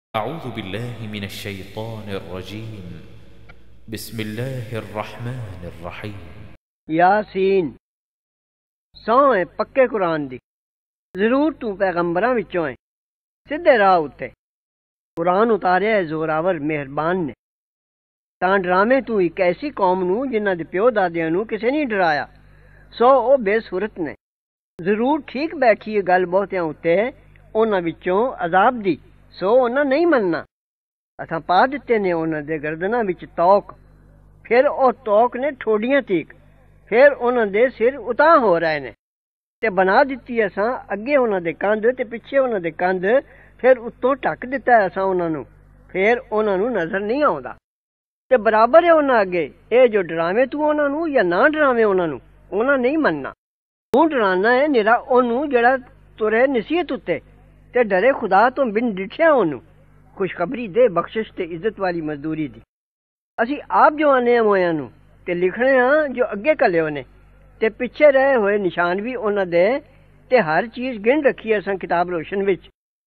أعوذ بالله من الشيطان الرجيم بسم الله الرحمن الرحيم यासीन सौं है पक्के कुरान दी जरूर तू पैगंबरां विचों है सीधे राह उत्ते कुरान उतारिया है जोरावर मेहरबान ने तां डरावे तू एक ऐसी कौम नू जिन्हां दे प्यो दादियां नू किसे नहीं डराया सो ओ बेसुरत ने जरूर ठीक बैठी है गल बहुतियां उत्ते उन्हां विचों अजाब दी सो उन्हां नहीं मनना असां पा दित्ते ने उन्हां दे गर्दनां विच तौक फिर ओ तौक ने ठोडियां तीक फिर उन्हां दे सिर उतां हो रहे ने ते बना दित्ती असां अगे उन्हां दे कंध ते पिछे उन्हां दे कंध फिर उत्तों ढक दित्ता है असां उन्हां नू फिर उन्हां नू नजर नहीं आउंदा ते बराबर है उन्हां अगे ए जो डरावे तू उन्हां नू या ना डरावे उन्हां नू उन्हां नहीं मनना तू डराना है निरा ओनू जेड़ा तुरे नसीहत उत्ते ते डरे खुदा तो बिन डिठिया ओनू खुशखबरी दे बख्शिश ते इज्जत वाली मजदूरी दी असी आप जो आने मोयां नू ते लिखने हां जो अगे कल्ले ने ते पिछे रहे हुए निशान भी उन्हां दे ते हर चीज गिन रखी असां किताब रोशन विच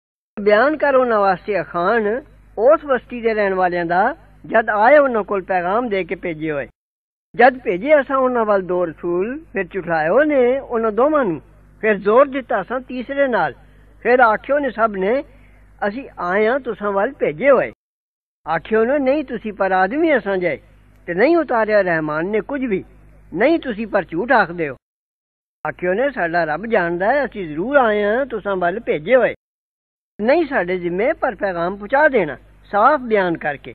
बयान कर उन्हां वास्ते अखान उस बस्ती दे रहन वालियां दा जद आए उन्हां कोल पैगाम दे के भेजे होए जद भेजे असां उन्हां वल दो रसूल फिर चुठायो ने उन्हां दोवां नू फिर जोर दिता असां तीसरे नाल फिर आखियो ने सब ने असी आए हां तुसां वल भेजे होए आखियो ने नहीं तुसी पर आदमी असां जाए ते नहीं उतारिया रहमान ने कुछ भी नहीं तुसी पर झूठ आखदे हो आखियो ने साडा रब जानदा है असी जरूर आए हां तुसां वल भेजे होए नहीं साडे जिम्मे पर पैगाम पहुंचा देना साफ बयान करके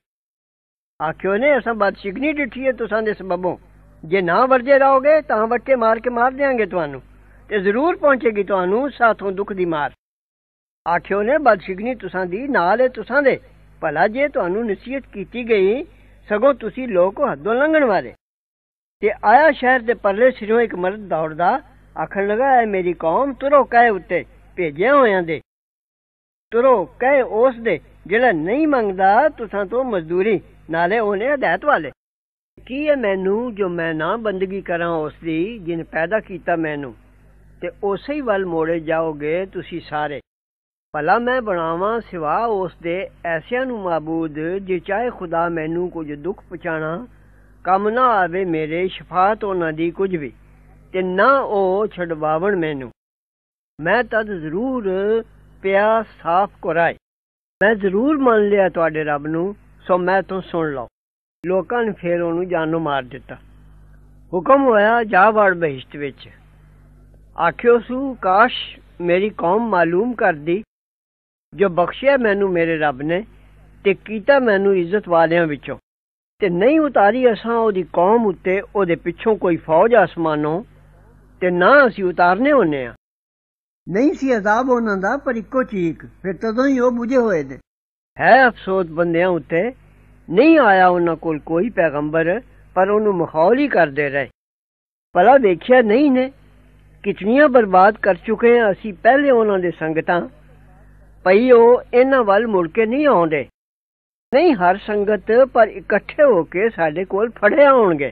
आखियो ने असां बदशिकनी डिठी है तुसां दे सबबों जे ना वर्जे रहोगे तां वट्टे मार के मार देंगे तुहानू ते जरूर पहुंचेगी तुहानू साथों दुख दी मार आखियो ने बदशिकनी तुसां दी नाल है तुसां दे भला जे तुहानू नसीहत कीती गई सगों तुसी लोग हदों लंघण वाले ते आया शहर दे परले सिरों एक मर्द दौड़दा आखन लगा है मेरी कौम तुरो कहे उत्ते भेजिया होयां दे तुरो कहे उस दे जेड़ा नहीं मंगदा तुसां तो मजदूरी नाले ओने हदायत वाले की है मैनू जो मैं ना बंदगी करां उस दी जिन पैदा कीता मैनू ते उसे ही वल मोड़े जाओगे तुसी सारे भला मैं बनावां सिवा उस दे ऐसियां नू माबूद जे चाहे खुदा मैनू कुछ दुख पहुंचाना कम ना आवे मेरे शफात उन्हां दी कुछ भी ते ना ओ छडवावण मैनू मैं तद जरूर पिया साफ कुराए मैं जरूर मान लिया तुहाडे रब नू सो मैं तो सुन लो लोकां ने फिर ओनू जानो मार दिता हुक्म होया जा वड़ बहिश्त विच आखियो सू काश मेरी कौम मालूम कर दी जो बख्शिया मैनू मेरे रब ने ते कीता मैनू इज्जत वालियां विचों ते नहीं उतारी असां ओदी कौम उत्ते ओदे पिछों कोई फौज आसमानों ते ना असी उतारने होने आ नहीं सी अजाब उन्हां दा पर इक्को चीक फिर तदों ही ओ बुझे होए दे है अफसोस बंदियां उत्ते नहीं आया उन्हां कोल कोई पैगंबर पर ओनू मखौल ही करदे रहे भला देखिया नहीं ने कितनियां बर्बाद कर चुके हैं असी पहले उन्हां दे संगतां पई ओ इन्हां वल मुड़ के नहीं आउंदे नहीं हर संगत पर इकट्ठे होके साडे कोल फड़े आउणगे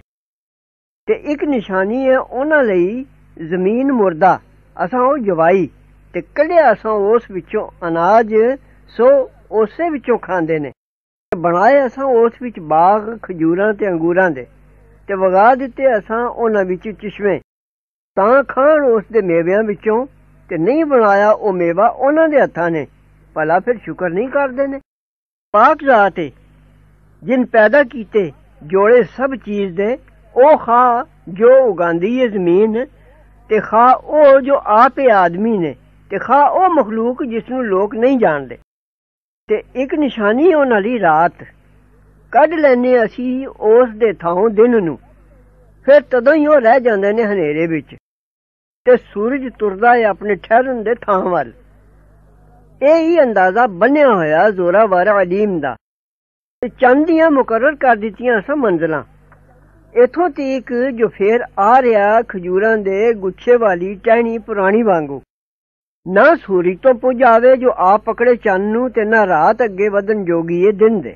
ते एक निशानी है उन्हां लई जमीन मुर्दा असां ओ जवाई ते कढ़िया असां उस विचों अनाज सो उसे विचों खांदे ने बनाए असां उस विच बाग खजूरां ते अंगूरां दे ते वगा दित्ते असां उन्हां विच चिश्मे तां खाण उस दे मेवियां विचों ते नहीं बनाया ओ मेवा उन्हां दे हत्थां ने भला फिर शुक्र नहीं करदे ने पाक जात है जिन पैदा कीते जोड़े सब चीज दे ओ खा जो उगांदी है जमीन ते खा ओ जो आप आदमी ने ते खा ओ मखलूक जिसनू लोग नहीं जानदे ते एक निशानी उन्हां दी रात कढ लैने असी उस दे थां दिन नू फिर तदों ही ओ रह जांदे ने हनेरे विच ते सूरज तुरदा है अपने ठहरन दे थां वल ए ही अंदाजा बन्निया होया जोरावर अलीम दा ते चंद दियां मुकर्रर कर दित्तियां असां मंजिलां इथों तक जो फिर आ रहा खजूरां दे गुच्छे वाली टहनी पुरानी वांगू ना सूरज तो पुज आवे जो आप पकड़े चंद नू ते ना रात अगे वधन जोगी ए दिन दे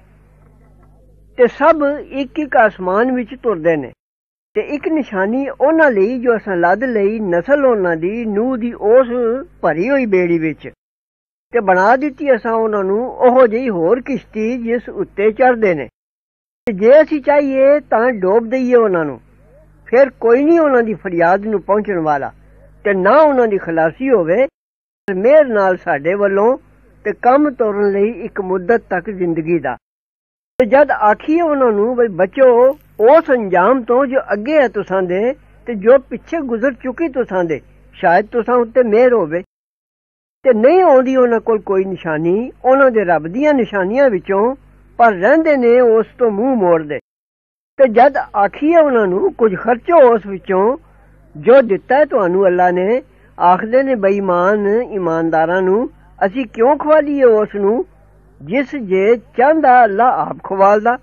ते सब एक एक आसमान विच तुरदे ने ते एक निशानी उन्हां लई जो असां लद लई नस्ल उन्हां दी नूह दी उस भरी होई बेड़ी विच ਤੇ ਬਣਾ ਦਿੱਤੀ ਅਸਾਂ ਉਹਨਾਂ ਨੂੰ ਉਹੋ ਜਿਹੀ ਹੋਰ ਕਿਸ਼ਤੀ ਜਿਸ ਉੱਤੇ ਚੜ੍ਹਦੇ ਨੇ। ਤੇ ਜੇ ਅਸੀਂ ਚਾਹੀਏ ਤਾਂ ਡੋਬ ਦਈਏ ਉਹਨਾਂ ਨੂੰ, ਫਿਰ ਕੋਈ ਨਹੀਂ ਉਹਨਾਂ ਦੀ ਫਰਿਆਦ ਨੂੰ ਪਹੁੰਚਣ ਵਾਲਾ, ਤੇ ਨਾ ਉਹਨਾਂ ਦੀ ਖਲਾਸੀ ਹੋਵੇ। ਮਿਹਰ ਨਾਲ ਸਾਡੇ ਵੱਲੋਂ ਤੇ ਕੰਮ ਤੋਰਨ ਲਈ ਇੱਕ ਮੁੱਦਤ ਤੱਕ ਜ਼ਿੰਦਗੀ ਦਾ। ਤੇ ਜਦ ਆਖੀਏ ਉਹਨਾਂ ਨੂੰ ਬਈ ਬਚੋ ਉਸ ਅੰਜਾਮ ਤੋਂ ਜੋ ਅੱਗੇ ਹੈ ਤੁਸਾਂ ਦੇ ਤੇ ਜੋ ਪਿੱਛੇ ਗੁਜ਼ਰ ਚੁੱਕੀ ਤੁਸਾਂ ਦੇ, ਸ਼ਾਇਦ ਤੁਸਾਂ ਉੱਤੇ ਮਿਹਰ ਹੋਵੇ। ਤੇ ਨਹੀਂ ਆਉਂਦੀ ਉਹਨਾਂ ਕੋਲ ਕੋਈ ਨਿਸ਼ਾਨੀ ਉਹਨਾਂ ਦੇ ਰੱਬ ਦੀਆਂ ਨਿਸ਼ਾਨੀਆਂ ਵਿੱਚੋਂ, ਪਰ ਰਹਿੰਦੇ ਨੇ ਉਸ ਤੋਂ ਮੂੰਹ ਮੋੜਦੇ। ਤੇ ਜਦ ਆਖੀਏ ਉਹਨਾਂ ਨੂੰ ਕੁਝ ਖਰਚੋ ਉਸ ਵਿੱਚੋਂ ਜੋ ਦਿੱਤਾ ਤੁਹਾਨੂੰ ਅੱਲਾ ਨੇ, ਆਖਦੇ ਨੇ ਬੇਈਮਾਨ ਇਮਾਨਦਾਰਾਂ ਨੂੰ ਅਸੀਂ ਕਿਉਂ ਖਵਾਲੀਏ ਉਸ ਨੂੰ ਜਿਸ ਜੇ ਚਾਹੁੰਦਾ ਅੱਲਾ ਆਪ ਖਵਾਲਦਾ।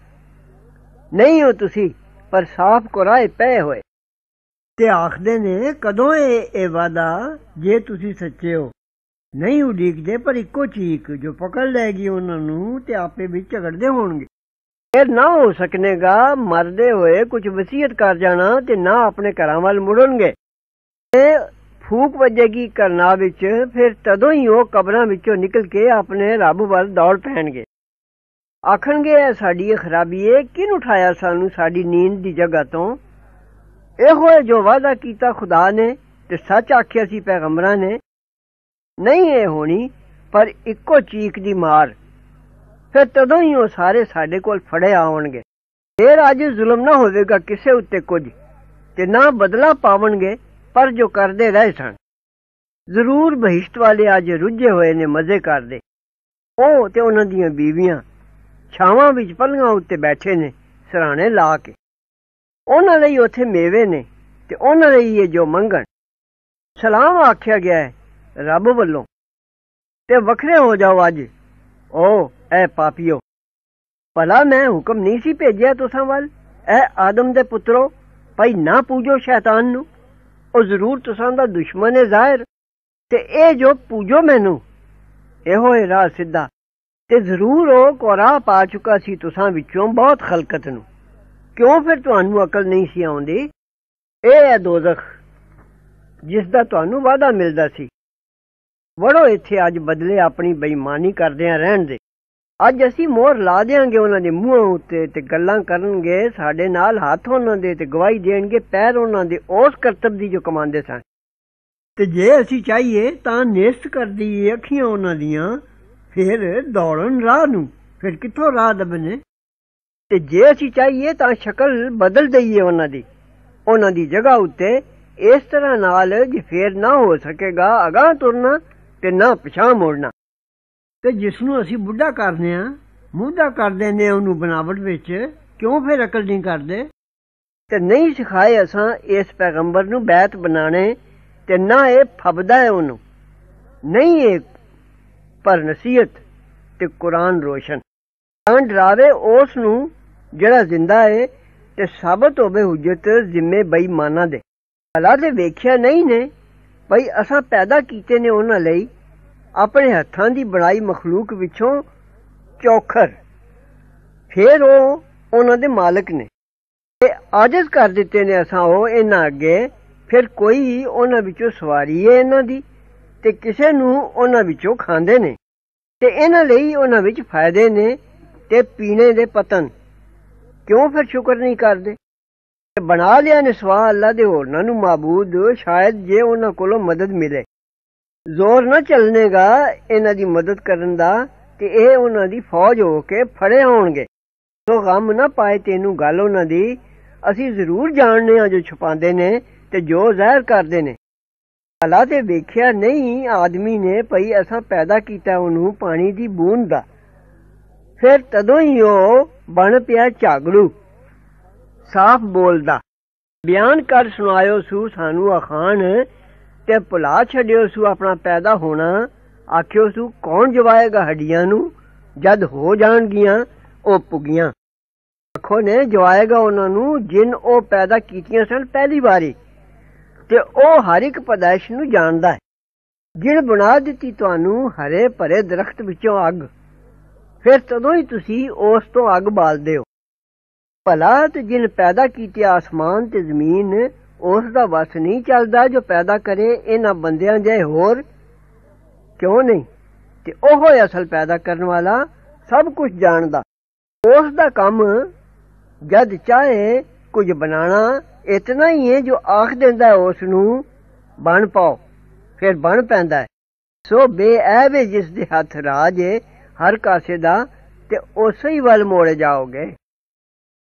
ਨਹੀਂ ਹੋ ਤੁਸੀਂ ਪਰ ਸਾਫ਼ ਕੁਰਾਏ ਪਏ ਹੋਏ। ਤੇ ਆਖਦੇ ਨੇ ਕਦੋਂ ਇਹ ਵਾਦਾ ਜੇ ਤੁਸੀਂ ਸੱਚੇ ਹੋ। ਨਹੀਂ ਉਡੀਕਦੇ ਪਰ ਇੱਕੋ ਚੀਕ ਜੋ ਪਕੜ ਲੈਗੀ ਉਹਨਾਂ ਨੂੰ ਤੇ ਆਪੇ ਵਿੱਚ ਝਗੜਦੇ ਹੋਣਗੇ। ਫਿਰ ਨਾ ਹੋ ਸਕਨੇਗਾ ਮਰਦੇ ਹੋਏ ਕੁਝ ਵਸੀਅਤ ਕਰ ਜਾਣਾ ਤੇ ਨਾ ਆਪਣੇ ਘਰਾਂ ਵੱਲ ਮੁੜਨਗੇ। ਤੇ ਫੂਕ ਵੱਜੇਗੀ ਕਰਨਾ ਵਿੱਚ, ਫਿਰ ਤਦੋਂ ਹੀ ਉਹ ਕਬਰਾਂ ਵਿੱਚੋਂ ਨਿਕਲ ਕੇ ਆਪਣੇ ਰੱਬ ਵੱਲ ਦੌੜ ਪੈਣਗੇ। ਆਖਣਗੇ ਇਹ ਸਾਡੀ ਇਹ ਖਰਾਬੀ ਏ, ਕਿਹਨੂੰ ਉਠਾਇਆ ਸਾਨੂੰ ਸਾਡੀ ਨੀਂਦ ਦੀ ਜਗ੍ਹਾ ਤੋਂ। ਇਹੋ ਹੈ ਜੋ ਵਾਅਦਾ ਕੀਤਾ ਖੁਦਾ ਨੇ ਤੇ ਸੱਚ ਆਖਿਆ ਸੀ ਪੈਗੰਬਰਾਂ ਨੇ। ਨਹੀਂ ਇਹ ਹੋਣੀ ਪਰ ਇੱਕੋ ਚੀਕ ਦੀ ਮਾਰ, ਫਿਰ ਤਦੋਂ ਹੀ ਉਹ ਸਾਰੇ ਸਾਡੇ ਕੋਲ ਫੜੇ ਆਉਣਗੇ। ਫਿਰ ਅੱਜ ਜ਼ੁਲਮ ਨਾ ਹੋਵੇਗਾ ਕਿਸੇ ਉੱਤੇ ਕੁਝ, ਤੇ ਨਾ ਬਦਲਾ ਪਾਵਣਗੇ ਪਰ ਜੋ ਕਰਦੇ ਰਹੇ ਸਨ। ਜ਼ਰੂਰ ਬਹਿਸ਼ਤ ਵਾਲੇ ਅੱਜ ਰੁੱਝੇ ਹੋਏ ਨੇ ਮਜ਼ੇ ਕਰਦੇ। ਉਹ ਤੇ ਉਹਨਾਂ ਦੀਆਂ ਬੀਵੀਆਂ ਛਾਵਾਂ ਵਿੱਚ ਪੱਲੀਆਂ ਉੱਤੇ ਬੈਠੇ ਨੇ ਸਰਾਣੇ ਲਾ ਕੇ। ਉਹਨਾਂ ਲਈ ਉੱਥੇ ਮੇਵੇ ਨੇ ਤੇ ਉਹਨਾਂ ਲਈ ਇਹ ਜੋ ਮੰਗਣ। ਸਲਾਮ ਆਖਿਆ ਗਿਆ ਹੈ ਰੱਬ ਵੱਲੋਂ, ਤੇ ਵੱਖਰੇ ਹੋ ਜਾਓ ਅੱਜ ਓ ਐ ਪਾਪੀਓ। ਭਲਾ ਮੈਂ ਹੁਕਮ ਨਹੀਂ ਸੀ ਭੇਜਿਆ ਤੁਸਾਂ ਵੱਲ ਐ ਆਦਮ ਦੇ ਪੁੱਤਰੋ, ਭਾਈ ਨਾ ਪੂਜੋ ਸ਼ੈਤਾਨ ਨੂੰ, ਉਹ ਜ਼ਰੂਰ ਤੁਸਾਂ ਦਾ ਦੁਸ਼ਮਣ ਹੈ ਜ਼ਾਹਿਰ। ਤੇ ਇਹ ਜੋ ਪੂਜੋ ਮੈਨੂੰ, ਇਹੋ ਹੈ ਰਾਹ ਸਿੱਧਾ। ਤੇ ਜ਼ਰੂਰ ਉਹ ਕੋਰਾ ਪਾ ਚੁੱਕਾ ਸੀ ਤੁਸਾਂ ਵਿੱਚੋਂ ਬਹੁਤ ਖਲਕਤ ਨੂੰ। ਕਿਉਂ ਫਿਰ ਤੁਹਾਨੂੰ ਅਕਲ ਨਹੀਂ ਸੀ ਆਉਂਦੀ? ਇਹ ਹੈ ਦੋਜ਼ਖ ਜਿਸ ਦਾ ਤੁਹਾਨੂੰ ਵਾਅਦਾ ਮਿਲਦਾ ਸੀ। ਵੜੋ ਇੱਥੇ ਅੱਜ ਬਦਲੇ ਆਪਣੀ ਬੇਈਮਾਨੀ ਕਰਦਿਆਂ ਰਹਿਣ ਦੇ। ਅੱਜ ਅਸੀਂ ਮੋਹਰ ਲਾ ਦਿਆਂਗੇ ਉਹਨਾਂ ਦੇ ਮੂੰਹਾਂ ਉੱਤੇ ਤੇ ਗੱਲਾਂ ਕਰਨਗੇ ਸਾਡੇ ਨਾਲ, ਹੱਥ ਉਹਨਾਂ ਦੇ ਤੇ ਗਵਾਹੀ ਦੇਣਗੇ ਪੈਰ ਉਹਨਾਂ ਦੇ ਉਸ ਕਰਤੱਬ ਦੀ ਜੋ ਕਮਾਉਂਦੇ ਸਨ। ਤੇ ਜੇ ਅਸੀਂ ਚਾਹੀਏ ਤਾਂ ਨੇਸਤ ਕਰ ਦਈਏ ਅੱਖੀਆਂ ਉਹਨਾਂ ਦੀਆਂ, ਫਿਰ ਦੌੜਨ ਰਾਹ ਨੂੰ, ਫਿਰ ਕਿੱਥੋਂ ਰਾਹ ਲੱਭਣੇ। ਤੇ ਜੇ ਅਸੀਂ ਚਾਹੀਏ ਤਾਂ ਸ਼ਕਲ ਬਦਲ ਦਈਏ ਉਹਨਾਂ ਦੀ ਜਗ੍ਹਾ ਉੱਤੇ ਇਸ ਤਰ੍ਹਾਂ ਨਾਲ ਜੇ ਫੇਰ ਨਾ ਹੋ ਸਕੇਗਾ ਅਗਾਂਹ ਤੁਰਨਾ ਤੇ ਨਾ ਪਿਛਾਂਹ ਮੁੜਨਾ। ਤੇ ਜਿਸ ਨੂੰ ਅਸੀਂ ਬੁੱਢਾ ਕਰਦੇ ਆਂ ਮੂਧਾ ਕਰ ਦਿੰਦੇ ਆਂ ਉਹਨੂੰ ਬਨਾਵਟ ਵਿੱਚ, ਕਿਉਂ ਫਿਰ ਅਕਲ ਨਹੀਂ ਕਰਦੇ। ਤੇ ਨਹੀਂ ਸਿਖਾਏ ਅਸਾਂ ਇਸ ਪੈਗੰਬਰ ਨੂੰ ਬੈਤ ਬਣਾਣੇ, ਤੇ ਨਾ ਇਹ ਫਬਦਾ ਹੈ ਉਹਨੂੰ। ਨਹੀਂ ਇਹ ਪਰ ਨਸੀਹਤ ਤੇ ਕੁਰਾਨ ਰੋਸ਼ਨ ਤਾਂ ਡਰਾਵੇ ਉਸ ਨੂੰ ਜਿਹੜਾ ਜ਼ਿੰਦਾ ਹੈ ਤੇ ਸਾਬਤ ਹੋਵੇ ਹੁਜਤ ਜ਼ਿੰਮੇ ਬੇਈਮਾਨਾਂ ਦੇ। ਭਲਾ ਤੇ ਵੇਖਿਆ ਨਹੀਂ ਨੇ ਭਈ ਅਸਾਂ ਪੈਦਾ ਕੀਤੇ ਨੇ ਉਹਨਾਂ ਲਈ ਆਪਣੇ ਹੱਥਾਂ ਦੀ ਬਣਾਈ ਮਖਲੂਕ ਵਿੱਚੋਂ ਚੌਖਰ, ਫਿਰ ਉਹ ਉਹਨਾਂ ਦੇ ਮਾਲਕ ਨੇ। ਤੇ ਆਜਜ਼ ਕਰ ਦਿੱਤੇ ਨੇ ਅਸਾਂ ਉਹ ਇਹਨਾਂ ਅੱਗੇ, ਫਿਰ ਕੋਈ ਉਹਨਾਂ ਵਿੱਚੋਂ ਸਵਾਰੀ ਹੈ ਇਹਨਾਂ ਦੀ ਤੇ ਕਿਸੇ ਨੂੰ ਉਹਨਾਂ ਵਿੱਚੋਂ ਖਾਂਦੇ ਨੇ। ਤੇ ਇਹਨਾਂ ਲਈ ਉਹਨਾਂ ਵਿੱਚ ਫਾਇਦੇ ਨੇ ਤੇ ਪੀਣੇ ਦੇ ਪਤਨ। ਕਿਉਂ ਫਿਰ ਸ਼ੁਕਰ ਨਹੀਂ ਕਰਦੇ? ਬਣਾ ਲਿਆ ਨੇ ਸਵਾ ਅੱਲਾ ਦੇ ਹੋਰਨਾਂ ਨੂੰ ਮਾਬੂਦ, ਸ਼ਾਇਦ ਜੇ ਉਹਨਾਂ ਕੋਲੋਂ ਮਦਦ ਮਿਲੇ। ਜ਼ੋਰ ਨਾ ਚੱਲਣੇਗਾ ਇਹਨਾਂ ਦੀ ਮਦਦ ਕਰਨ ਦਾ, ਤੇ ਇਹ ਉਹਨਾਂ ਦੀ ਫੌਜ ਹੋ ਕੇ ਫੜੇ ਆਉਣਗੇ। ਸੋ ਗਮ ਨਾ ਪਾਏ ਤੈਨੂੰ ਗੱਲ ਉਹਨਾਂ ਦੀ, ਅਸੀਂ ਜ਼ਰੂਰ ਜਾਣਦੇ ਹਾਂ ਜੋ ਛੁਪਾਉਂਦੇ ਨੇ ਤੇ ਜੋ ਜ਼ਾਹਿਰ ਕਰਦੇ ਨੇ। ਭਲਾ ਤੇ ਵੇਖਿਆ ਨਹੀਂ ਆਦਮੀ ਨੇ ਭਈ ਅਸਾਂ ਪੈਦਾ ਕੀਤਾ ਉਹਨੂੰ ਪਾਣੀ ਦੀ ਬੂੰਦ ਦਾ, ਫਿਰ ਤਦੋਂ ਹੀ ਉਹ ਬਣ ਪਿਆ ਝਾਗੜੂ ਸਾਫ਼ ਬੋਲਦਾ। ਬਿਆਨ ਕਰ ਸੁਣਾਇਓ ਸੂ ਸਾਨੂੰ ਅਖਾਣ, ਤੇ ਭੁਲਾ ਛੱਡਿਓ ਸੂ ਆਪਣਾ ਪੈਦਾ ਹੋਣਾ। ਆਖਿਓ ਸੂ ਕੌਣ ਜਵਾਏਗਾ ਹੱਡੀਆਂ ਨੂੰ ਜਦ ਹੋ ਜਾਣਗੀਆਂ ਉਹ ਪੁੱਗੀਆਂ। ਆਖੋ ਨੇ ਜਵਾਏਗਾ ਉਹਨਾਂ ਨੂੰ ਜਿਨ ਉਹ ਪੈਦਾ ਕੀਤੀਆਂ ਸਨ ਪਹਿਲੀ ਵਾਰੀ, ਤੇ ਉਹ ਹਰ ਇੱਕ ਪੈਦਾਇਸ਼ ਨੂੰ ਜਾਣਦਾ ਹੈ। ਜਿਨ ਬਣਾ ਦਿੱਤੀ ਤੁਹਾਨੂੰ ਹਰੇ ਭਰੇ ਦਰਖਤ ਵਿੱਚੋਂ ਅੱਗ, ਫਿਰ ਤਦੋਂ ਹੀ ਤੁਸੀਂ ਉਸ ਤੋਂ ਅੱਗ ਬਾਲਦੇ ਹੋ। ਭਲਾ ਤੇ ਜਿਨ ਪੈਦਾ ਕੀਤੀ ਆਸਮਾਨ ਤੇ ਜ਼ਮੀਨ, ਉਸ ਦਾ ਵਸ ਨਹੀਂ ਚੱਲਦਾ ਜੋ ਪੈਦਾ ਕਰੇ ਇਹਨਾਂ ਬੰਦਿਆਂ ਜਿਹੇ ਹੋਰ? ਕਿਉਂ ਨਹੀਂ? ਤੇ ਉਹ ਹੀ ਅਸਲ ਪੈਦਾ ਕਰਨ ਵਾਲਾ, ਸਭ ਕੁਝ ਜਾਣਦਾ। ਉਸ ਦਾ ਕੰਮ ਜਦ ਚਾਹੇ ਕੁਝ ਬਣਾਣਾ ਇਤਨਾ ਹੀ ਹੈ ਜੋ ਆਖ ਦਿੰਦਾ ਹੈ ਉਸ ਨੂੰ ਬਣ ਪਾਓ, ਫਿਰ ਬਣ ਪੈਂਦਾ ਹੈ। ਸੋ ਬੇਐਬ ਜਿਸ ਦੇ ਹੱਥ ਰਾਜ ਹੈ ਹਰ ਕਾਸੇ ਦਾ, ਤੇ ਉਸੇ ਹੀ ਵੱਲ ਮੋੜੇ ਜਾਓਗੇ।